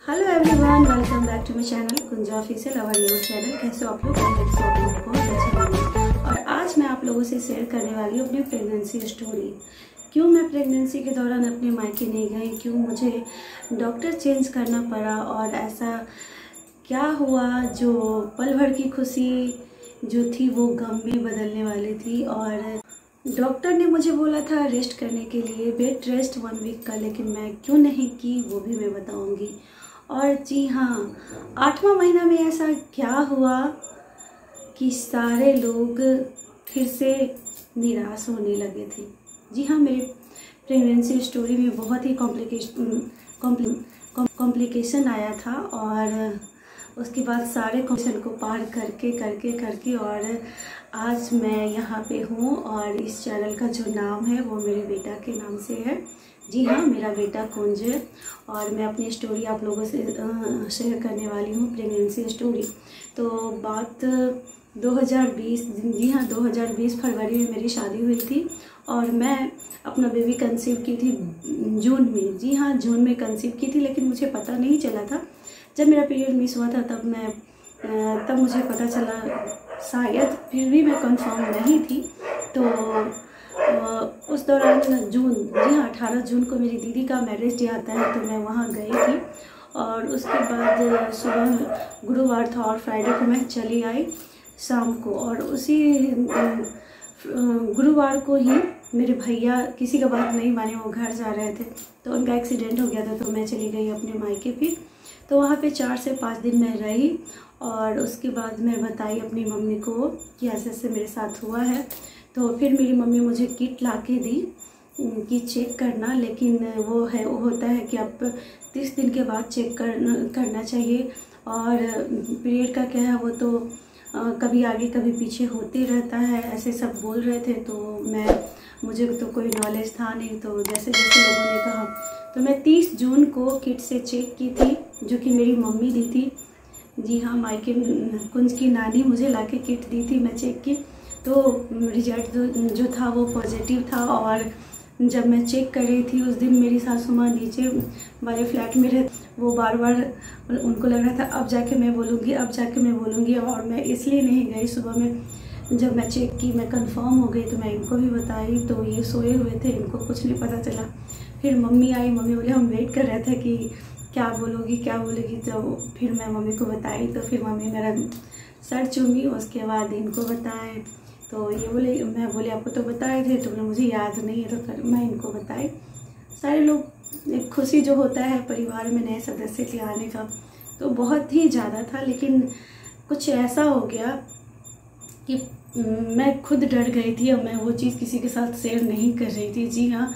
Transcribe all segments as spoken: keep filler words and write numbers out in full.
Hello everyone, welcome back to my channel Kunja official, our news channel. कैसे हो आप लोग? बहुत अच्छा लगा। और आज मैं आप लोगों से शेयर करने वाली हूँ अपनी प्रेगनेंसी स्टोरी। क्यों मैं प्रेगनेंसी के दौरान अपने मायके नहीं गई, क्यों मुझे डॉक्टर चेंज करना पड़ा, और ऐसा क्या हुआ जो पल भर की खुशी जो थी वो गम में बदलने वाली थी। और डॉक्टर ने मुझे बोला था रेस्ट करने के लिए, बेड रेस्ट वन वीक का, लेकिन मैं क्यों नहीं की वो भी मैं बताऊंगी। और जी हाँ, आठवां महीना में ऐसा क्या हुआ कि सारे लोग फिर से निराश होने लगे थे। जी हाँ, मेरे प्रेगनेंसी स्टोरी में बहुत ही कॉम्प्लिकेशन कॉम्प्लिकेशन आया था, और उसके बाद सारे क्वेश्चन को पार करके करके करके और आज मैं यहाँ पे हूँ। और इस चैनल का जो नाम है वो मेरे बेटा के नाम से है। जी हाँ, मेरा बेटा कुंज है, और मैं अपनी स्टोरी आप लोगों से शेयर करने वाली हूँ, प्रेगनेंसी स्टोरी। तो बात दो हज़ार बीस, जी हाँ, दो हज़ार बीस फरवरी में मेरी शादी हुई थी, और मैं अपना बेबी कंसीव की थी जून में। जी हाँ, जून में कंसीव की थी, लेकिन मुझे पता नहीं चला था। जब मेरा पीरियड मिस हुआ था तब मैं तब मुझे पता चला, शायद, फिर भी मैं कंफर्म नहीं थी। तो उस दौरान जून, जी हाँ, अठारह जून को मेरी दीदी का मैरिज डे आता है, तो मैं वहाँ गई थी। और उसके बाद सुबह गुरुवार था और फ्राइडे को मैं चली आई शाम को, और उसी गुरुवार को ही मेरे भैया किसी का बात नहीं माने, वो घर जा रहे थे, तो उनका एक्सीडेंट हो गया था, तो मैं चली गई अपने मायके फिर। तो वहाँ पे चार से पाँच दिन मैं रही, और उसके बाद मैं बताई अपनी मम्मी को कि ऐसे ऐसे मेरे साथ हुआ है। तो फिर मेरी मम्मी मुझे किट ला के दी कि चेक करना, लेकिन वो है वो होता है कि आप तीस दिन के बाद चेक कर करना चाहिए। और पीरियड का क्या है, वो तो आ, कभी आगे कभी पीछे होते रहता है, ऐसे सब बोल रहे थे। तो मैं मुझे तो कोई नॉलेज था नहीं, तो जैसे जैसे लोगों ने कहा, तो मैं तीस जून को किट से चेक की थी, जो कि मेरी मम्मी दी थी। जी हाँ, मायके कुंज की नानी मुझे लाके किट दी थी, मैं चेक की। तो रिजल्ट जो, जो था वो पॉजिटिव था। और जब मैं चेक कर रही थी उस दिन, मेरी सासू माँ नीचे वाले फ्लैट में रहे, वो बार बार उनको लग रहा था अब जाके मैं बोलूँगी, अब जाके मैं बोलूँगी। और मैं इसलिए नहीं गई। सुबह में जब मैं चेक की, मैं कंफर्म हो गई, तो मैं इनको भी बताई। तो ये सोए हुए थे, इनको कुछ नहीं पता चला। फिर मम्मी आई, मम्मी बोले हम वेट कर रहे थे कि क्या बोलोगी क्या बोलेगी। तो फिर मैं मम्मी को बताई, तो फिर मम्मी मेरा सर चूमी, उसके बाद इनको बताए। तो ये बोले, मैं बोले आपको तो बताए थे, तो मुझे याद नहीं है, तो फिर मैं इनको बताई। सारे लोग, एक खुशी जो होता है परिवार में नए सदस्य के आने का, तो बहुत ही ज़्यादा था। लेकिन कुछ ऐसा हो गया कि मैं खुद डर गई थी, और मैं वो चीज़ किसी के साथ शेयर नहीं कर रही थी। जी हाँ,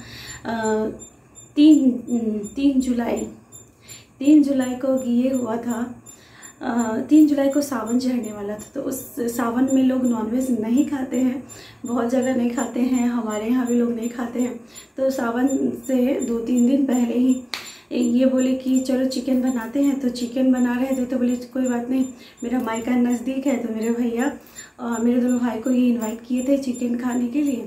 तीन तीन जुलाई तीन जुलाई को ये हुआ था, तीन जुलाई को सावन चढ़ने वाला था। तो उस सावन में लोग नॉनवेज नहीं खाते हैं, बहुत जगह नहीं खाते हैं, हमारे यहाँ भी लोग नहीं खाते हैं। तो सावन से दो तीन दिन पहले ही ये बोले कि चलो चिकन बनाते हैं, तो चिकन बना रहे थे। तो बोले कोई बात नहीं, मेरा मायका नज़दीक है, तो मेरे भैया और मेरे दोनों भाई को ये इनवाइट किए थे चिकन खाने के लिए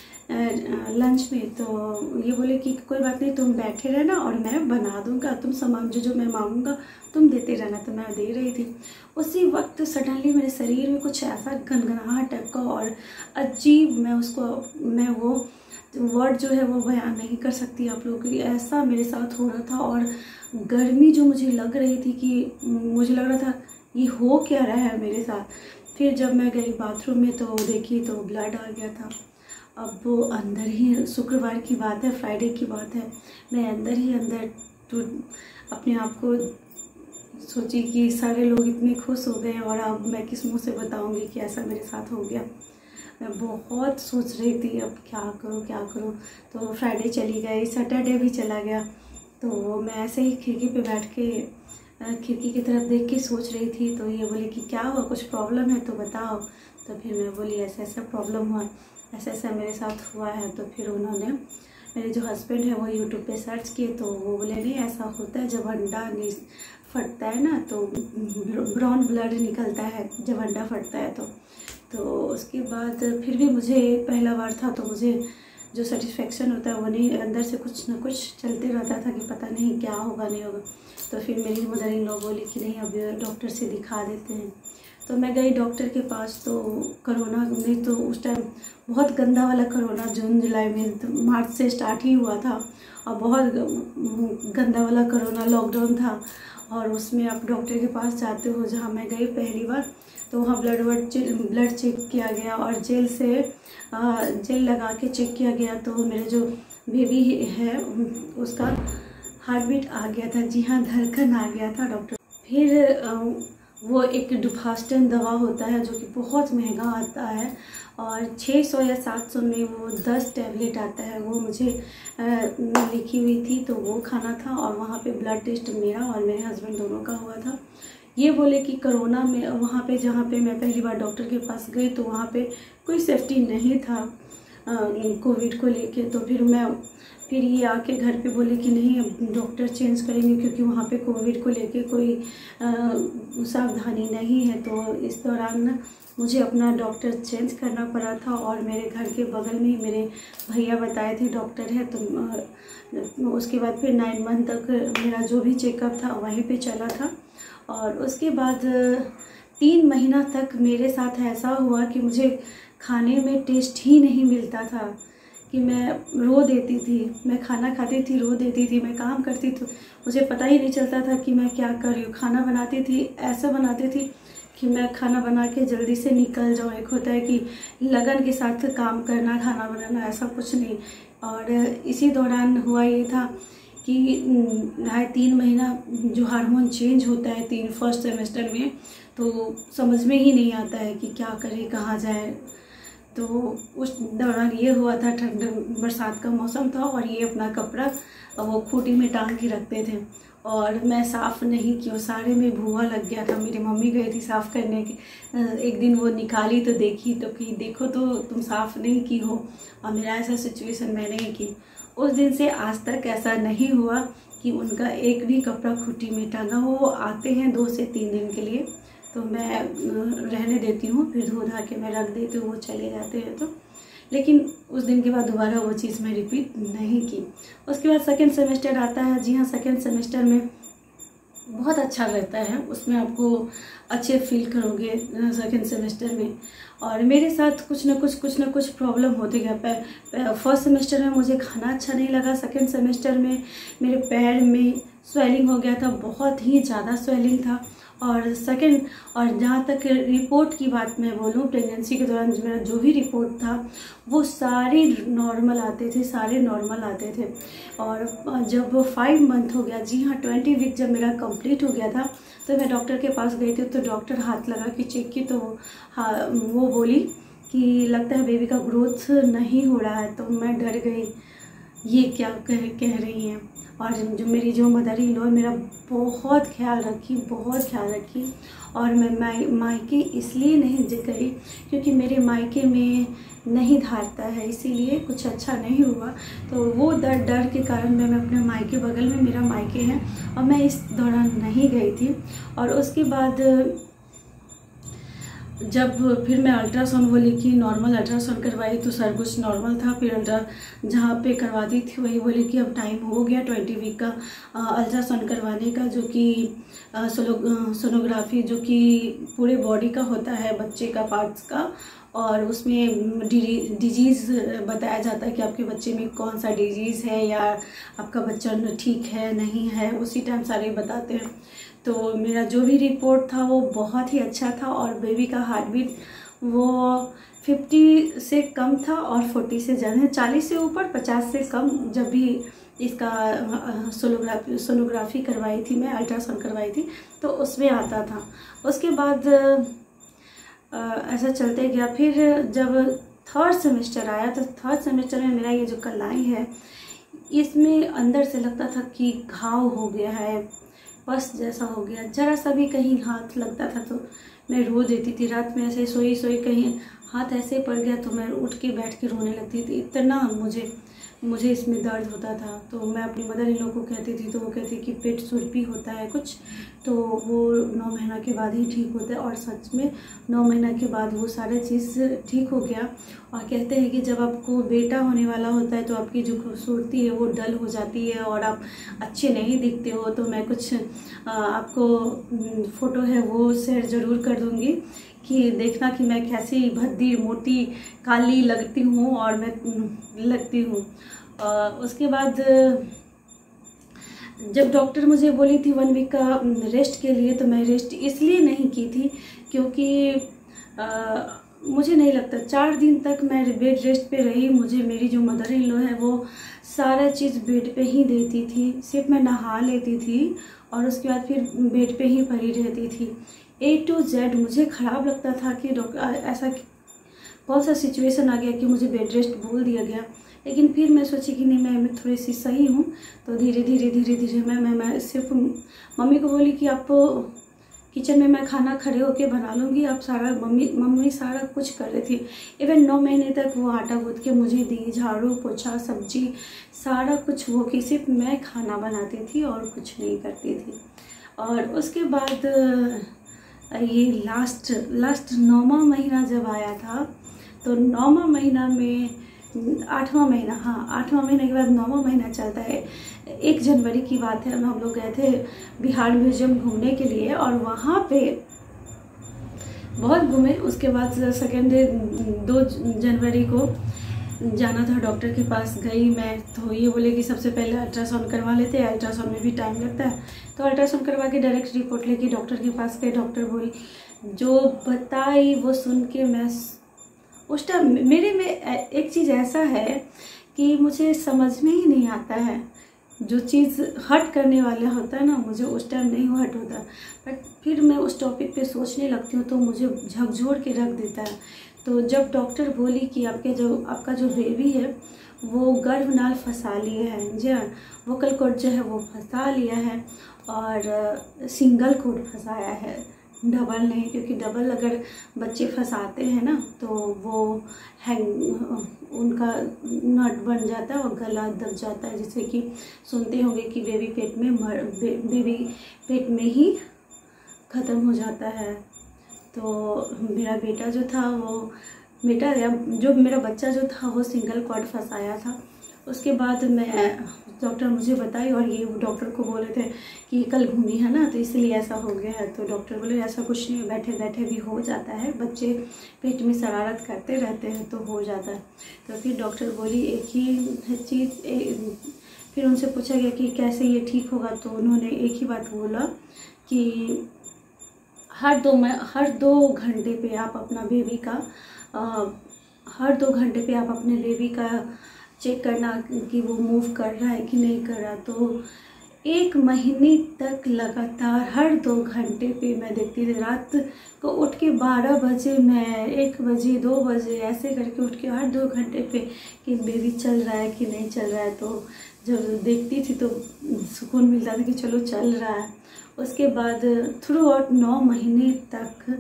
लंच में। तो ये बोले कि कोई बात नहीं, तुम बैठे रहना और मैं बना दूंगा, तुम सामान जो जो मैं मांगूंगा तुम देते रहना। तो मैं दे रही थी। उसी वक्त सडनली मेरे शरीर में कुछ ऐसा गनगनाहट टाइप का और अजीब, मैं उसको मैं वो वर्ड जो है वो बयान नहीं कर सकती आप लोगों की, ऐसा मेरे साथ हो रहा था। और गर्मी जो मुझे लग रही थी, कि मुझे लग रहा था ये हो क्या रहा है मेरे साथ। फिर जब मैं गई बाथरूम में, तो देखी तो ब्लड आ गया था। अब वो अंदर ही, शुक्रवार की बात है, फ्राइडे की बात है, मैं अंदर ही अंदर तो अपने आप को सोची कि सारे लोग इतने खुश हो गए, और अब मैं किस मुंह से बताऊंगी कि ऐसा मेरे साथ हो गया। मैं बहुत सोच रही थी अब क्या करूं क्या करूं। तो फ्राइडे चली गई, सैटरडे भी चला गया। तो मैं ऐसे ही खिड़की पे बैठ के खिड़की की तरफ देख के सोच रही थी। तो ये बोले कि क्या हुआ, कुछ प्रॉब्लम है तो बताओ। तो फिर मैं बोली ऐसा ऐसा प्रॉब्लम हुआ, ऐसा ऐसा मेरे साथ हुआ है। तो फिर उन्होंने, मेरे जो हस्बैंड है, वो यूट्यूब पे सर्च किए, तो वो बोले नहीं ऐसा होता है, जब अंडा फटता है ना तो ब्राउन ब्लड निकलता है जब अंडा फटता है। तो तो उसके बाद फिर भी मुझे पहला बार था, तो मुझे जो सेटिस्फेक्शन होता है वो नहीं, अंदर से कुछ ना कुछ चलते रहता था कि पता नहीं क्या होगा नहीं होगा। तो फिर मेरी मदर इन लॉ बोली कि नहीं अब डॉक्टर से दिखा देते हैं। तो मैं गई डॉक्टर के पास। तो कोरोना में तो उस टाइम बहुत गंदा वाला कोरोना जून जुलाई में, तो मार्च से स्टार्ट ही हुआ था और बहुत गंदा वाला कोरोना लॉकडाउन था। और उसमें आप डॉक्टर के पास जाते हो, जहाँ मैं गई पहली बार तो वहाँ ब्लड वर्ड ब्लड चेक किया गया और जेल से जेल लगा के चेक किया गया। तो मेरे जो बेबी है उसका हार्ट बीट आ गया था, जी हाँ धड़कन आ गया था डॉक्टर। फिर वो एक डुफास्टन दवा होता है जो कि बहुत महंगा आता है और छः सौ या सात सौ में वो दस टैबलेट आता है, वो मुझे लिखी हुई थी तो वो खाना था। और वहाँ पे ब्लड टेस्ट मेरा और मेरे हस्बैंड दोनों का हुआ था। ये बोले कि कोरोना में वहाँ पे जहाँ पे मैं पहली बार डॉक्टर के पास गई तो वहाँ पे कोई सेफ्टी नहीं था कोविड को लेके। तो फिर मैं फिर ये आके घर पे बोले कि नहीं अब डॉक्टर चेंज करेंगे क्योंकि वहाँ पे कोविड को लेके कोई सावधानी नहीं है। तो इस दौरान मुझे अपना डॉक्टर चेंज करना पड़ा था और मेरे घर के बगल में ही मेरे भैया बताए थे डॉक्टर है। तो उसके बाद फिर नाइन मंथ तक मेरा जो भी चेकअप था वहीं पे चला था। और उसके बाद तीन महीना तक मेरे साथ ऐसा हुआ कि मुझे खाने में टेस्ट ही नहीं मिलता था, कि मैं रो देती थी। मैं खाना खाती थी रो देती थी, मैं काम करती तो मुझे पता ही नहीं चलता था कि मैं क्या कर रही हूँ। खाना बनाती थी ऐसा बनाती थी कि मैं खाना बना के जल्दी से निकल जाऊँ। एक होता है कि लगन के साथ काम करना खाना बनाना, ऐसा कुछ नहीं। और इसी दौरान हुआ ये था कि ढाई तीन महीना जो हार्मोन चेंज होता है तीन फर्स्ट सेमेस्टर में, तो समझ में ही नहीं आता है कि क्या करें कहाँ जाए। तो उस दौरान ये हुआ था, ठंड बरसात का मौसम था और ये अपना कपड़ा वो खूंटी में टांग के रखते थे और मैं साफ़ नहीं की, सारे में भूआ लग गया था। मेरी मम्मी गई थी साफ़ करने की, एक दिन वो निकाली तो देखी तो कि देखो तो तुम साफ़ नहीं की हो। और मेरा ऐसा सिचुएशन मैंने ही की। उस दिन से आज तक ऐसा नहीं हुआ कि उनका एक भी कपड़ा खूंटी में टांगा हो। वो आते हैं दो से तीन दिन के लिए तो मैं रहने देती हूँ, फिर धो धा के मैं रख देती हूँ, वो चले जाते हैं। तो लेकिन उस दिन के बाद दोबारा वो चीज़ मैं रिपीट नहीं की। उसके बाद सेकेंड सेमेस्टर आता है। जी हाँ, सेकेंड सेमेस्टर में बहुत अच्छा रहता है, उसमें आपको अच्छे फील करोगे सेकेंड सेमेस्टर में। और मेरे साथ कुछ ना कुछ कुछ ना कुछ प्रॉब्लम होते गया। फर्स्ट सेमेस्टर में मुझे खाना अच्छा नहीं लगा, सेकेंड सेमेस्टर में मेरे पैर में स्वेलिंग हो गया था, बहुत ही ज़्यादा स्वेलिंग था। और सेकंड और जहाँ तक रिपोर्ट की बात मैं बोलूँ, प्रेगनेंसी के दौरान मेरा जो भी रिपोर्ट था वो सारे नॉर्मल आते थे, सारे नॉर्मल आते थे। और जब फाइव मंथ हो गया, जी हाँ ट्वेंटी वीक जब मेरा कंप्लीट हो गया था, तो मैं डॉक्टर के पास गई थी। तो डॉक्टर हाथ लगा के चेक की तो हाँ वो बोली कि लगता है बेबी का ग्रोथ नहीं हो रहा है। तो मैं डर गई, ये क्या कह कह रही हैं। और जो मेरी जो मदर इन लॉ मेरा बहुत ख्याल रखी, बहुत ख्याल रखी। और मैं माय मायके इसलिए नहीं गई क्योंकि मेरे मायके में नहीं धारता है, इसीलिए कुछ अच्छा नहीं हुआ। तो वो डर डर के कारण मैं मैं अपने मायके बगल में मेरा मायके है और मैं इस दौरान नहीं गई थी। और उसके बाद जब फिर मैं अल्ट्रासाउंड बोली कि नॉर्मल अल्ट्रासाउंड करवाई तो सब कुछ नॉर्मल था। फिर अल्ट्रा जहाँ पे करवाती थी वही बोली कि अब टाइम हो गया ट्वेंटी वीक का अल्ट्रासाउंड करवाने का, जो कि सोनो सोनोग्राफी जो कि पूरे बॉडी का होता है, बच्चे का पार्ट्स का। और उसमें डिजीज़ बताया जाता है कि आपके बच्चे में कौन सा डिजीज़ है या आपका बच्चा ठीक है नहीं है, उसी टाइम सारे बताते हैं। तो मेरा जो भी रिपोर्ट था वो बहुत ही अच्छा था और बेबी का हार्ट बीट वो फिफ्टी से कम था और फोर्टी से ज़्यादा, चालीस से ऊपर पचास से कम। जब भी इसका सोनोग्राफी सोनोग्राफी करवाई थी, मैं अल्ट्रासाउंड करवाई थी, तो उसमें आता था। उसके बाद ऐसा चलते गया। फिर जब थर्ड सेमेस्टर आया तो थर्ड सेमेस्टर में मेरा ये जो कलाई है इसमें अंदर से लगता था कि घाव हो गया है, पस जैसा हो गया। जरा सा भी कहीं हाथ लगता था तो मैं रो देती थी। रात में ऐसे सोई सोई कहीं हाथ ऐसे पड़ गया तो मैं उठ के बैठ के रोने लगती थी। इतना मुझे मुझे इसमें दर्द होता था। तो मैं अपनी मदर इन लोग को कहती थी, तो वो कहती कि पेट सुरपी होता है कुछ, तो वो नौ महीना के बाद ही ठीक होता है। और सच में नौ महीना के बाद वो सारे चीज़ ठीक हो गया। और कहते हैं कि जब आपको बेटा होने वाला होता है तो आपकी जो खूबसूरती है वो डल हो जाती है और आप अच्छे नहीं दिखते हो। तो मैं कुछ आपको फ़ोटो है वो शेयर ज़रूर कर दूँगी कि देखना कि मैं कैसी भद्दी मोटी काली लगती हूँ और मैं लगती हूँ। उसके बाद जब डॉक्टर मुझे बोली थी वन वीक का रेस्ट के लिए, तो मैं रेस्ट इसलिए नहीं की थी क्योंकि आ, मुझे नहीं लगता चार दिन तक मैं बेड रेस्ट पे रही। मुझे मेरी जो मदर इन लॉ है वो सारा चीज़ बेड पे ही देती थी, सिर्फ मैं नहा लेती थी और उसके बाद फिर बेड पे ही पड़ी रहती थी। ए टू जेड मुझे ख़राब लगता था कि डॉक्टर ऐसा बहुत सा सिचुएशन आ गया कि मुझे बेड रेस्ट बोल दिया गया। लेकिन फिर मैं सोची कि नहीं, मैं मैं थोड़ी सी सही हूँ। तो धीरे धीरे धीरे धीरे मैं मैं मैं सिर्फ मम्मी को बोली कि आप किचन में मैं खाना खड़े होके बना लूँगी, आप सारा मम्मी मम्मी सारा कुछ कर रही थी। इवन नौ महीने तक वो आटा गूँथ के मुझे दी, झाड़ू पोछा सब्जी सारा कुछ वो कि सिर्फ मैं खाना बनाती थी और कुछ नहीं करती थी। और उसके बाद ये लास्ट लास्ट नौवां महीना जब आया था, तो नौवां महीना में आठवां महीना हाँ आठवां महीने के बाद नौवां महीना चलता है। एक जनवरी की बात है, हम लोग गए थे बिहार म्यूजियम घूमने के लिए और वहाँ पे बहुत घूमे। उसके बाद सेकेंड डे दो जनवरी को जाना था डॉक्टर के पास। गई मैं, तो ये बोले कि सबसे पहले अल्ट्रासाउंड करवा लेते हैं, अल्ट्रासाउंड में भी टाइम लगता है। तो अल्ट्रासाउंड करवा के डायरेक्ट रिपोर्ट लेके डॉक्टर के पास गए। डॉक्टर बोली जो बताई वो सुन के मैं उस टाइम मेरे में एक चीज़ ऐसा है कि मुझे समझ में ही नहीं आता है, जो चीज़ हर्ट करने वाला होता है ना, मुझे उस टाइम नहीं हर्ट होता। बट फिर मैं उस टॉपिक पे सोचने लगती हूँ तो मुझे झकझोर के रख देता है। तो जब डॉक्टर बोली कि आपके जो आपका जो बेबी है वो गर्भनाल फंसा लिए है, जी हाँ, वोकल कॉर्ड जो है वो फंसा लिया है और सिंगल कॉर्ड फंसाया है, डबल नहीं। क्योंकि डबल अगर बच्चे फंसाते हैं ना तो वो हैंग उनका नट बन जाता है और गला दब जाता है, जिससे कि सुनते होंगे कि बेबी पेट में मर बे, बेबी पेट में ही ख़त्म हो जाता है। तो मेरा बेटा जो था वो बेटा या जो मेरा बच्चा जो था वो सिंगल कॉर्ड फंसाया था। उसके बाद मैं डॉक्टर मुझे बताई और ये डॉक्टर को बोले थे कि कल घूमी है ना तो इसलिए ऐसा हो गया है। तो डॉक्टर बोले ऐसा कुछ नहीं, बैठे बैठे भी हो जाता है, बच्चे पेट में शरारत करते रहते हैं तो हो जाता है। तो फिर डॉक्टर बोली एक ही चीज़, फिर उनसे पूछा गया कि कैसे ये ठीक होगा। तो उन्होंने एक ही बात बोला कि हर दो मैं हर दो घंटे पे आप अपना बेबी का आ, हर दो घंटे पे आप अपने बेबी का चेक करना कि वो मूव कर रहा है कि नहीं कर रहा। तो एक महीने तक लगातार हर दो घंटे पे मैं देखती थी। रात को उठ के बारह बजे मैं एक बजे दो बजे ऐसे करके उठ के हर दो घंटे पे कि बेबी चल रहा है कि नहीं चल रहा है। तो जब देखती थी तो सुकून मिलता था कि चलो चल रहा है। उसके बाद थ्रू आउट नौ महीने तक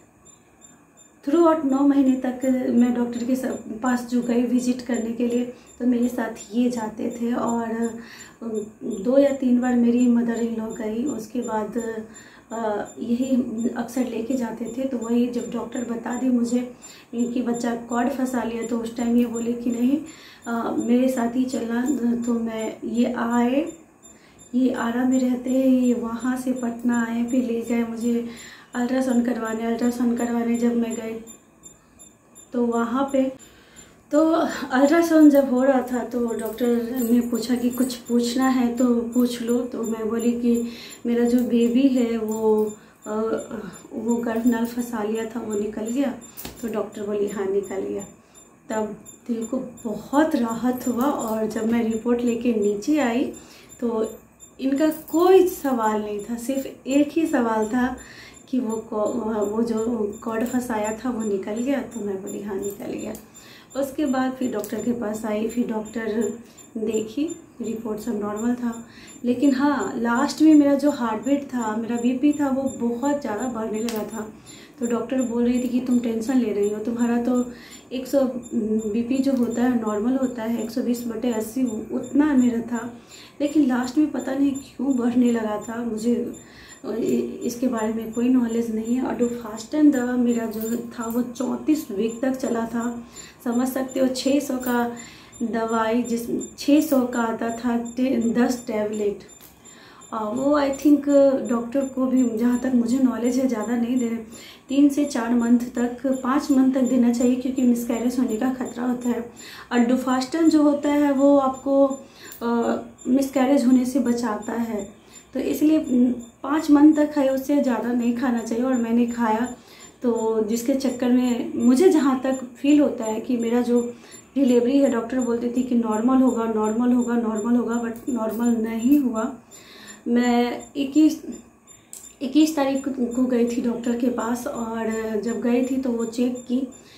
थ्रू आउट नौ महीने तक मैं डॉक्टर के पास जो गई विजिट करने के लिए, तो मेरे साथ ये जाते थे और दो या तीन बार मेरी मदर इन लॉ गई। उसके बाद यही अक्सर लेके जाते थे। तो वही जब डॉक्टर बता दी मुझे कि बच्चा कॉर्ड फंसा लिया, तो उस टाइम ये बोले कि नहीं आ, मेरे साथ ही चलना। तो मैं ये आए ये आरा में रहते हैं, ये वहाँ से पटना आए, फिर ले गए मुझे अल्ट्रासाउंड करवाने। अल्ट्रासाउंड करवाने जब मैं गई तो वहाँ पे तो अल्ट्रासाउंड जब हो रहा था तो डॉक्टर ने पूछा कि कुछ पूछना है तो पूछ लो। तो मैं बोली कि मेरा जो बेबी है वो आ, वो गर्भनाल फंसा लिया था, वो निकल गया। तो डॉक्टर बोली हाँ निकल गया। तब दिल को बहुत राहत हुआ। और जब मैं रिपोर्ट लेके नीचे आई तो इनका कोई सवाल नहीं था, सिर्फ एक ही सवाल था कि वो वो जो कॉर्ड फंसाया था वो निकल गया। तो मैं बोली हाँ निकल गया। उसके बाद फिर डॉक्टर के पास आई, फिर डॉक्टर देखी, रिपोर्ट सब नॉर्मल था। लेकिन हाँ लास्ट में मेरा जो हार्ट बीट था, मेरा बीपी था, वो बहुत ज़्यादा बढ़ने लगा था। तो डॉक्टर बोल रही थी कि तुम टेंशन ले रही हो, तुम्हारा तो एक सौ बीपी जो होता है नॉर्मल होता है एक सौ बीस बटे अस्सी, उतना मेरा था, लेकिन लास्ट में पता नहीं क्यों बढ़ने लगा था। मुझे इसके बारे में कोई नॉलेज नहीं है। और डोफास्टन दवा मेरा जो था वो चौंतीस वीक तक चला था, समझ सकते हो। छः सौ का दवाई, जिस छः सौ का आता था दस टैबलेट, वो आई थिंक डॉक्टर को भी, जहाँ तक मुझे नॉलेज है, ज़्यादा नहीं दे रहे, तीन से चार मंथ तक, पाँच मंथ तक देना चाहिए, क्योंकि मिसकैरेज होने का खतरा होता है। और डोफास्टन जो होता है वो आपको मिसकैरेज होने से बचाता है, तो इसलिए पाँच मंथ तक खाए, उससे ज़्यादा नहीं खाना चाहिए। और मैंने खाया, तो जिसके चक्कर में मुझे जहाँ तक फील होता है कि मेरा जो डिलीवरी है, डॉक्टर बोलती थी कि नॉर्मल होगा नॉर्मल होगा नॉर्मल होगा, बट नॉर्मल नहीं हुआ। मैं इक्कीस इक्कीस तारीख को गई थी डॉक्टर के पास, और जब गई थी तो वो चेक की,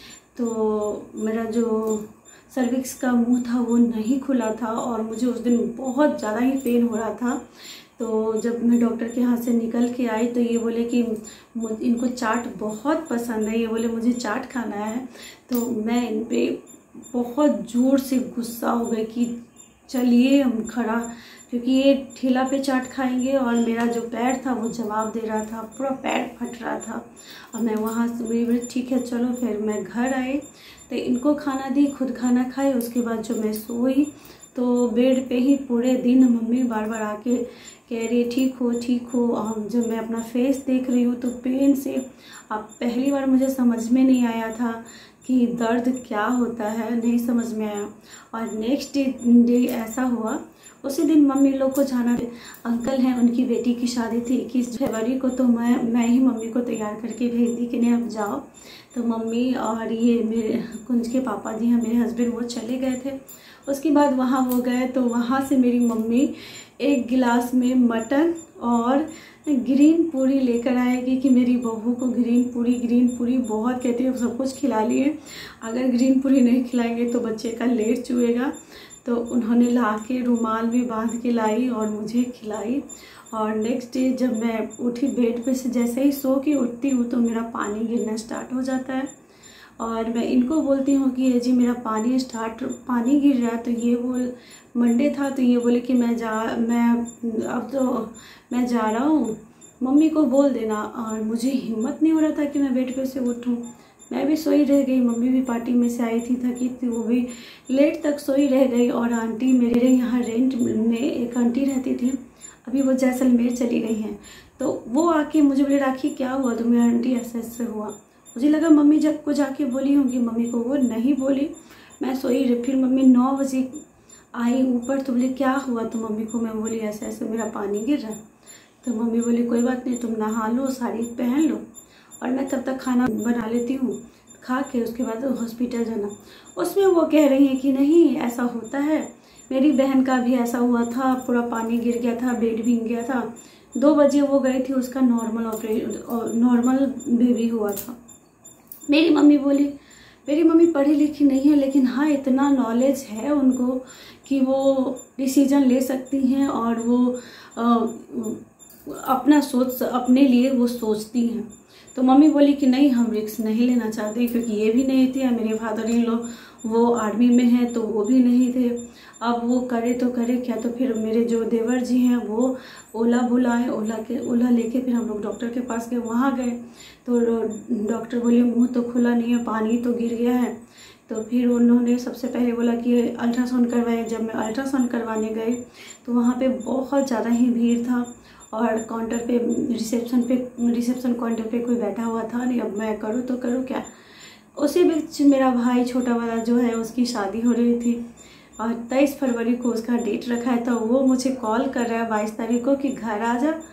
तो मेरा जो सर्विक्स का मुंह था वो नहीं खुला था, और मुझे उस दिन बहुत ज़्यादा ही पेन हो रहा था। तो जब मैं डॉक्टर के यहाँ से निकल के आई तो ये बोले कि इनको चाट बहुत पसंद है, ये बोले मुझे चाट खाना है। तो मैं इन पर बहुत ज़ोर से गुस्सा हो गई कि चलिए हम खड़ा, क्योंकि ये ठेला पे चाट खाएंगे, और मेरा जो पैर था वो जवाब दे रहा था, पूरा पैर फट रहा था। और मैं वहाँ से ठीक है चलो, फिर मैं घर आई तो इनको खाना दी, खुद खाना खाए। उसके बाद जो मैं सोई तो बेड पे ही पूरे दिन मम्मी बार बार आके कह रही ठीक हो ठीक हो। और जब मैं अपना फेस देख रही हूँ तो पेन से, अब पहली बार मुझे समझ में नहीं आया था कि दर्द क्या होता है, नहीं समझ में आया। और नेक्स्ट डे ऐसा हुआ, उसी दिन मम्मी लोग को जाना, अंकल हैं उनकी बेटी की शादी थी इक्कीस फरवरी को, तो मैं मैं ही मम्मी को तैयार करके भेज दी कि नहीं अब जाओ। तो मम्मी और ये मेरे कुंज के पापा जी हैं, मेरे हस्बैंड, वो चले गए थे। उसके बाद वहाँ वो गए, तो वहाँ से मेरी मम्मी एक गिलास में मटन और ग्रीन पूरी लेकर आएगी कि मेरी बहू को ग्रीन पूरी ग्रीन पूरी बहुत कहती है, सब कुछ खिला लिए, अगर ग्रीन पूरी नहीं खिलाएंगे तो बच्चे का लेट चुएगा। तो उन्होंने ला के रुमाल भी बांध के लाई और मुझे खिलाई। और नेक्स्ट डे जब मैं उठी बेड पे से, जैसे ही सो के उठती हूँ तो मेरा पानी गिरना स्टार्ट हो जाता है। और मैं इनको बोलती हूँ कि ये जी मेरा पानी स्टार्ट पानी गिर रहा है। तो ये बोल, मंडे था तो ये बोले कि मैं जा मैं अब तो मैं जा रहा हूँ, मम्मी को बोल देना। और मुझे हिम्मत नहीं हो रहा था कि मैं बेड पे से उठूँ, मैं भी सोई रह गई। मम्मी भी पार्टी में से आई थी, थकी थी, वो भी लेट तक सोई रह गई। और आंटी, मेरे यहाँ रेंट में एक आंटी रहती थी, अभी वो जैसलमेर चली गई हैं, तो वो आके मुझे बोले राखी क्या हुआ तुम्हें, आंटी ऐसे ऐसे हुआ। मुझे लगा मम्मी जब को जाके बोली होंगी, मम्मी को वो नहीं बोली, मैं सोई रही। फिर मम्मी नौ बजे आई ऊपर, तो बोले क्या हुआ, तो मम्मी को मैं बोली ऐसे ऐसे मेरा पानी गिर रहा है। तो मम्मी बोली कोई बात नहीं, तुम नहा लो, साड़ी पहन लो, और मैं तब तक खाना बना लेती हूँ, खा के उसके बाद हॉस्पिटल जाना। उसमें वो कह रही हैं कि नहीं ऐसा होता है, मेरी बहन का भी ऐसा हुआ था, पूरा पानी गिर गया था, बेड भीग गया था, दो बजे वो गई थी, उसका नॉर्मल ऑपरेशन नॉर्मल बेबी हुआ था। मेरी मम्मी बोली, मेरी मम्मी पढ़ी लिखी नहीं है, लेकिन हाँ इतना नॉलेज है उनको कि वो डिसीजन ले सकती हैं, और वो आ, अपना सोच अपने लिए वो सोचती हैं। तो मम्मी बोली कि नहीं हम रिस्क नहीं लेना चाहते, क्योंकि ये भी नहीं थे, मेरे फादर इन लॉ वो आर्मी में हैं तो वो भी नहीं थे, अब वो करे तो करे क्या। तो फिर मेरे जो देवर जी हैं वो ओला बुलाए, ओला के ओला लेके फिर हम लोग डॉक्टर के पास गए। वहाँ गए तो डॉक्टर बोले मुंह तो खुला नहीं है, पानी तो गिर गया है। तो फिर उन्होंने सबसे पहले बोला कि अल्ट्रासाउंड करवाएं। जब मैं अल्ट्रासाउंड करवाने गई तो वहाँ पे बहुत ज़्यादा ही भीड़ था, और काउंटर पे रिसेप्शन पे रिसेप्शन काउंटर पे कोई बैठा हुआ था नहीं। अब मैं करूँ तो करूँ क्या। उसी बीच मेरा भाई छोटा वाला जो है उसकी शादी हो रही थी, और तेईस फरवरी को उसका डेट रखा है। तो वो मुझे कॉल कर रहा है बाईस तारीख को कि घर आ जा,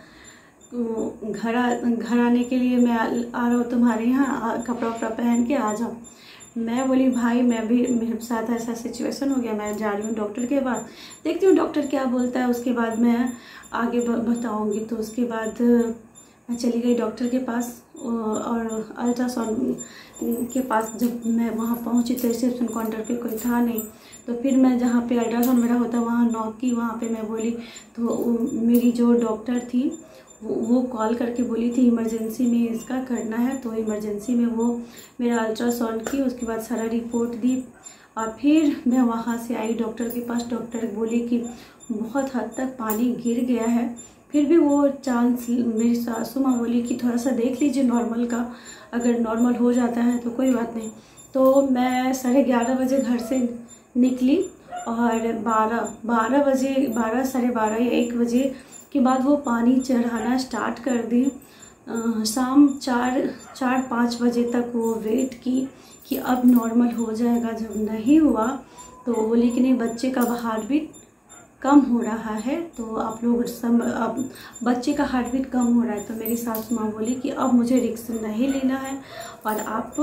घर आ घर आने के लिए मैं आ, आ रहा हूँ तुम्हारे यहाँ, कपड़ा वपड़ा पहन के आ जाओ। मैं बोली भाई मैं भी, मेरे साथ ऐसा सिचुएशन हो गया, मैं जा रही हूँ डॉक्टर के पास, देखती हूँ डॉक्टर क्या बोलता है, उसके बाद मैं आगे बताऊँगी। तो उसके बाद मैं चली गई डॉक्टर के पास, और अल्ट्रासाउंड के पास जब मैं वहाँ पहुँची तो रिसेप्शन काउंटर पे कोई था नहीं। तो फिर मैं जहाँ पे अल्ट्रासाउंड मेरा होता वहाँ नॉक की, वहाँ पे मैं बोली। तो मेरी जो डॉक्टर थी वो वो कॉल करके बोली थी इमरजेंसी में इसका करना है, तो इमरजेंसी में वो मेरा अल्ट्रासाउंड की, उसके बाद सारा रिपोर्ट दी और फिर मैं वहाँ से आई डॉक्टर के पास। डॉक्टर बोली कि बहुत हद तक पानी गिर गया है, फिर भी वो चांस, मेरी सासू माँ बोली कि थोड़ा सा देख लीजिए नॉर्मल का, अगर नॉर्मल हो जाता है तो कोई बात नहीं। तो मैं साढ़े ग्यारह बजे घर से निकली और बारह बारह बजे बारह साढ़े बारह या एक बजे के बाद वो पानी चढ़ाना स्टार्ट कर दी। शाम चार चार पाँच बजे तक वो वेट की कि अब नॉर्मल हो जाएगा। जब नहीं हुआ तो बोली कि नहीं, बच्चे का हार्ट बीट कम हो रहा है, तो आप लोग सब, अब बच्चे का हार्ट बीट कम हो रहा है। तो मेरी सासू माँ बोली कि अब मुझे रिस्क नहीं लेना है और आप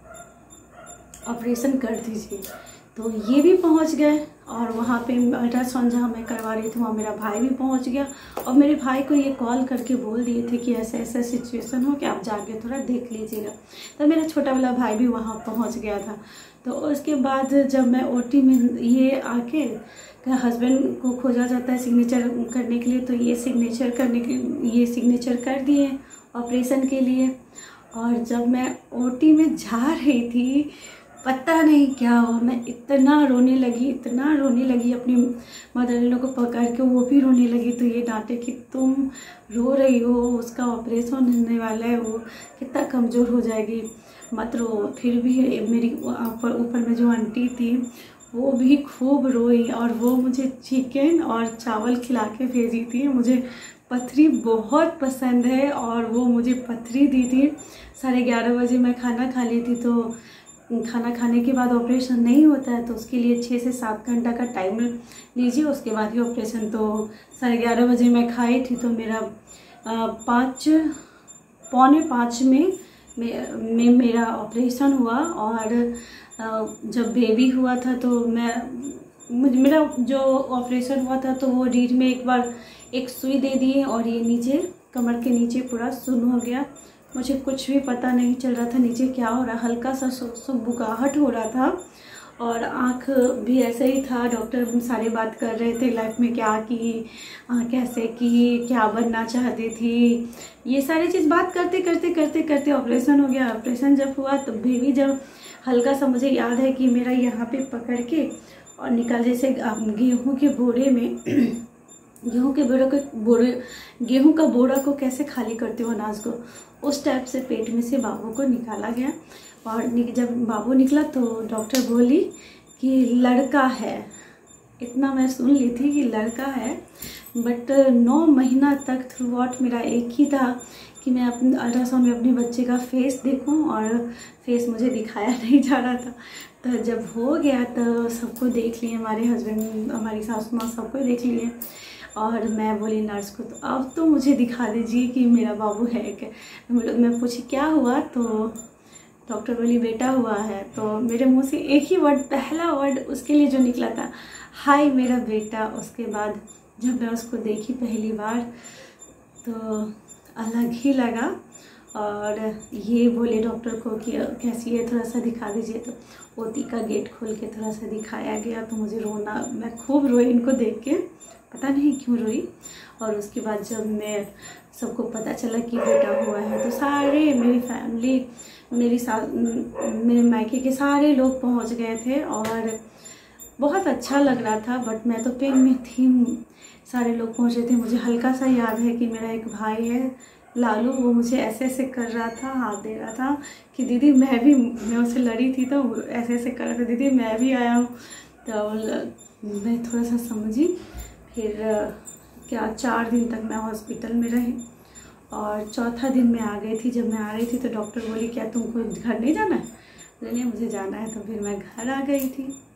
ऑपरेशन कर दीजिए। तो ये भी पहुंच गए और वहाँ पे अल्ट्रासाउंड जहाँ मैं करवा रही थी वहाँ मेरा भाई भी पहुंच गया और मेरे भाई को ये कॉल करके बोल दिए थे कि ऐसा ऐसा सिचुएशन हो कि आप जाके थोड़ा देख लीजिएगा। तो मेरा छोटा वाला भाई भी वहाँ पहुँच गया था। तो उसके बाद जब मैं ओटी में ये आके हस्बैंड को खोजा जाता है सिग्नेचर करने के लिए, तो ये सिग्नेचर करने के ये सिग्नेचर कर दिए ऑपरेशन के लिए। और जब मैं ओटी में जा रही थी पता नहीं क्या हुआ, मैं इतना रोने लगी इतना रोने लगी अपनी मदर इन लॉ को पकड़ के, वो भी रोने लगी। तो ये डांटे कि तुम रो रही हो, उसका ऑपरेशन होने वाला है, वो कितना कमज़ोर हो जाएगी, मत रो। फिर भी मेरी ऊपर ऊपर में जो आंटी थी वो भी खूब रोई और वो मुझे चिकन और चावल खिला के भेजी थी। मुझे पथरी बहुत पसंद है और वो मुझे पथरी दी थी। साढ़े ग्यारह बजे मैं खाना खा ली थी, तो खाना खाने के बाद ऑपरेशन नहीं होता है, तो उसके लिए छः से सात घंटा का टाइम लीजिए, उसके बाद ही ऑपरेशन। तो साढ़े ग्यारह बजे मैं खाई थी, तो मेरा पाँच पौने पाँच में में मेरा ऑपरेशन हुआ। और जब बेबी हुआ था तो मैं मेरा जो ऑपरेशन हुआ था तो वो रीढ़ में एक बार एक सुई दे दिए और ये नीचे कमर के नीचे पूरा सुन्न हो गया। मुझे कुछ भी पता नहीं चल रहा था नीचे क्या हो रहा, हल्का सा बुगाहट हो रहा था और आँख भी ऐसे ही था। डॉक्टर सारे बात कर रहे थे लाइफ में क्या की, कैसे की, क्या बनना चाहती थी, ये सारी चीज़ बात करते करते करते करते ऑपरेशन हो गया। ऑपरेशन जब हुआ तो बेबी जब हल्का सा, मुझे याद है कि मेरा यहाँ पे पकड़ के और निकाल, जैसे गेहूँ के बोरे में गेहूँ के बोरे को बोरे गेहूँ का बोरा को कैसे खाली करते हो अनाज को, उस टाइप से पेट में से बाबू को निकाला गया। और जब बाबू निकला तो डॉक्टर बोली कि लड़का है। इतना मैं सुन ली थी कि लड़का है, बट नौ महीना तक थ्रू आउट मेरा एक ही था कि मैं अपने अल्ट्रासाउंड में अपने बच्चे का फेस देखूं और फेस मुझे दिखाया नहीं जा रहा था। तो जब हो गया तो सबको देख लिए, हमारे हस्बैंड, हमारी सासू माँ, सबको देख लिए। और मैं बोली नर्स को, तो अब तो मुझे दिखा दीजिए कि मेरा बाबू है क्या। मैं पूछी क्या हुआ, तो डॉक्टर बोली बेटा हुआ है। तो मेरे मुंह से एक ही वर्ड, पहला वर्ड उसके लिए जो निकला था, हाय मेरा बेटा। उसके बाद जब मैं उसको देखी पहली बार तो अलग ही लगा। और ये बोले डॉक्टर को कि कैसी है, थोड़ा सा दिखा दीजिए। तो ओटी का गेट खोल के थोड़ा सा दिखाया गया, तो मुझे रोना, मैं खूब रोई इनको देख के, पता नहीं क्यों रोई। और उसके बाद जब मैं सबको पता चला कि बेटा हुआ है तो सारे मेरी फैमिली, मेरी सा मेरे मायके के सारे लोग पहुंच गए थे और बहुत अच्छा लग रहा था। बट मैं तो पेन में थी, सारे लोग पहुंचे थे। मुझे हल्का सा याद है कि मेरा एक भाई है लालू, वो मुझे ऐसे ऐसे कर रहा था, हाथ दे रहा था कि दीदी मैं भी, मैं उससे लड़ी थी तो ऐसे ऐसे कर रहा था, दीदी मैं भी आया हूँ। तो मैं थोड़ा सा समझी। फिर क्या चार दिन तक मैं हॉस्पिटल में रही और चौथा दिन मैं आ गई थी। जब मैं आ रही थी तो डॉक्टर बोली क्या तुमको घर नहीं जाना है? नहीं मुझे जाना है। तो फिर मैं घर आ गई थी।